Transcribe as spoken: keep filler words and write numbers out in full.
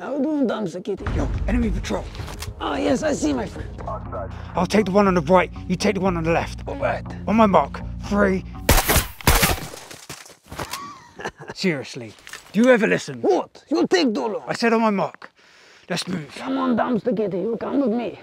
How you doing, Dumpster Kitty? Yo, enemy patrol. Oh, yes, I see, my friend. I'll take the one on the right, you take the one on the left. All right. On my mark, three. Seriously, do you ever listen? What? You take too long. I said on my mark. Let's move. Come on, Dumpster Kitty, you come with me.